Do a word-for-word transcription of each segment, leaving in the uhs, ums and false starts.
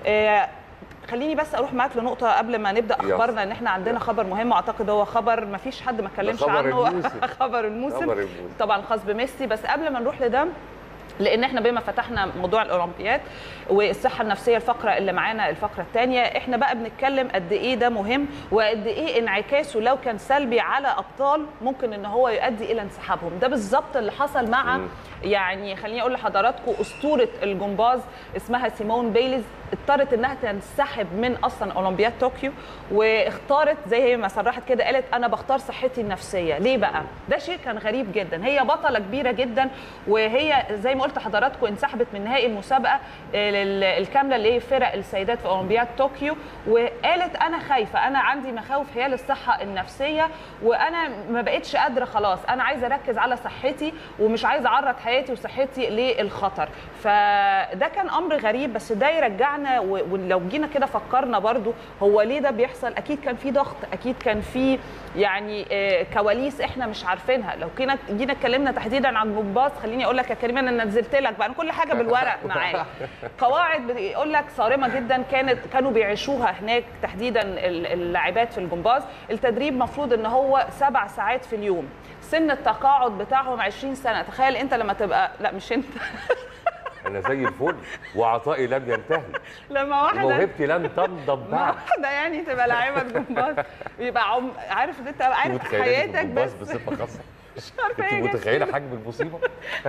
آه خليني بس اروح معاك لنقطه قبل ما نبدا اخبارنا، ان احنا عندنا خبر مهم واعتقد هو خبر ما فيش حد ما اتكلمش عنه. خبر الموسم طبعا خاص بميسي. بس قبل ما نروح لده، لان احنا بما فتحنا موضوع الاولمبياد والصحه النفسيه الفقره اللي معانا الفقره الثانيه، احنا بقى بنتكلم قد ايه ده مهم وقد ايه انعكاسه لو كان سلبي على ابطال ممكن ان هو يؤدي الى انسحابهم. ده بالظبط اللي حصل مع م. يعني خليني اقول لحضراتكم اسطوره الجمباز اسمها سيمون بايلز، اضطرت انها تنسحب من اصلا اولمبياد طوكيو، واختارت زي هي ما صرحت كده، قالت انا بختار صحتي النفسيه. ليه بقى؟ ده شيء كان غريب جدا. هي بطله كبيره جدا، وهي زي ما قلت لحضراتكم انسحبت من نهائي المسابقه الكامله اللي هي فرق السيدات في اولمبياد طوكيو، وقالت انا خايفه، انا عندي مخاوف هي للصحه النفسيه، وانا ما بقتش قادره خلاص، انا عايزه اركز على صحتي ومش عايزه اعرض حياتي وصحتي للخطر. فده كان امر غريب، بس ده يرجعنا ولو جينا كده فكرنا برضو هو ليه ده بيحصل. اكيد كان في ضغط، اكيد كان في يعني كواليس احنا مش عارفينها. لو كنا جينا اتكلمنا تحديدا عن الجمباز، خليني اقول لك يا كريم انا نزلت لك بقى كل حاجه بالورق معايا. قواعد بيقول لك صارمه جدا كانت كانوا بيعيشوها هناك تحديدا اللاعبات في الجمباز. التدريب مفروض ان هو سبع ساعات في اليوم، سن التقاعد بتاعهم عشرين سنه. تخيل انت لما تبقى، لا مش انت انا زي الفل وعطائي لم ينتهي، لما واحده موهبتي لن تنضب بعد. واحده يعني تبقى لاعيبه جمباز يبقى عم... عارف ان انت عارف حياتك بس بصفه خاصه. مش عارفه انت متخيله حجم المصيبه؟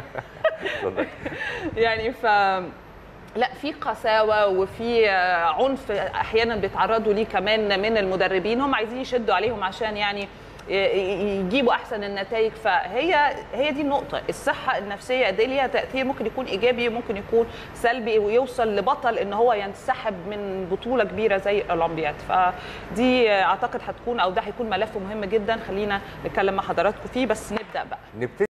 يعني ف لا في قساوه وفي عنف احيانا بيتعرضوا ليه كمان من المدربين، هم عايزين يشدوا عليهم عشان يعني يجيبوا احسن النتائج. فهي هي دي النقطه، الصحه النفسيه قد ايه ليها تاثير، ممكن يكون ايجابي وممكن يكون سلبي، ويوصل لبطل ان هو ينسحب من بطوله كبيره زي الاولمبياد. فدي اعتقد هتكون او ده هيكون ملف مهم جدا، خلينا نتكلم مع حضراتكم فيه. بس نبدا بقى.